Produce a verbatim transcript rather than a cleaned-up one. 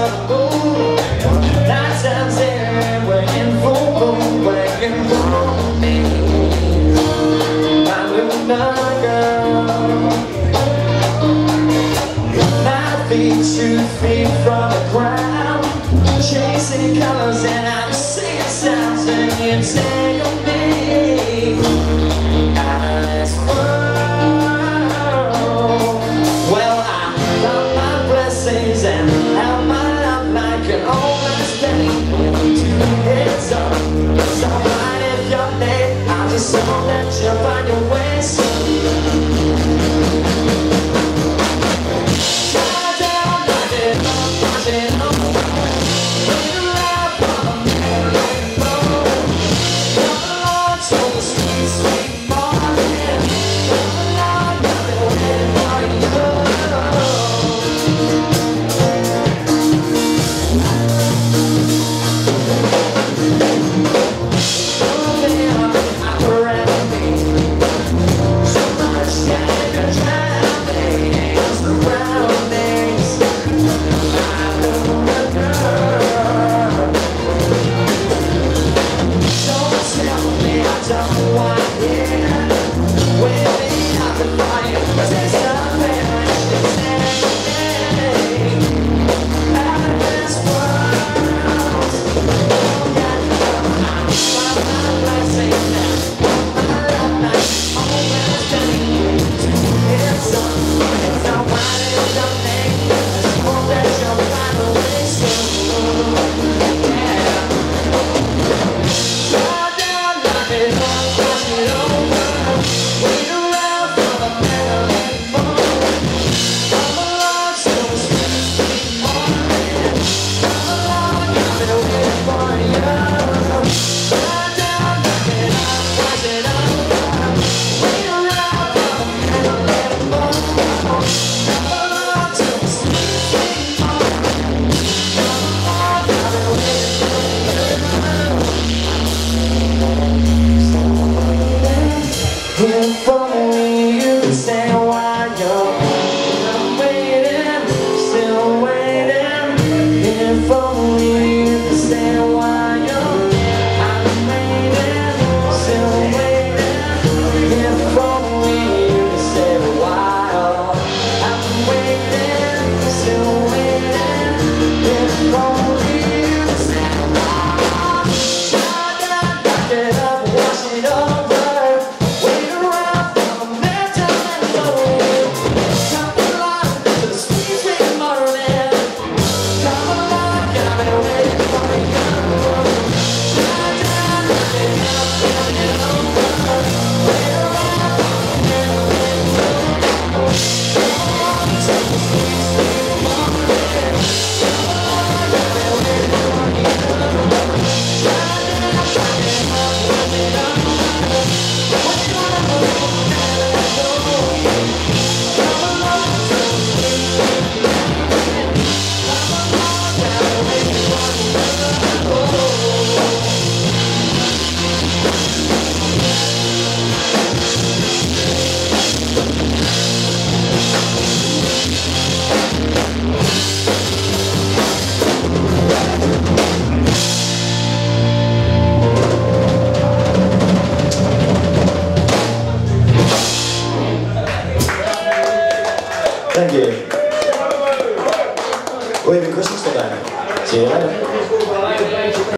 Two feet from the ground, chasing colors, and I'm singing sounds, and you take me out of this world. Well, I got my blessings and have my love like an almost penny to heads up. It's alright if you're late, I just hope that you find your way soon. If only you could stay a while, I'm waiting, still waiting. If only you could stay a while, I'm waiting, still waiting. If only you could stay a while, I'm waiting, still waiting. If only you could stay a while, shut down, back it up, wash it over. Thank you. We have a Christmas today. See you later.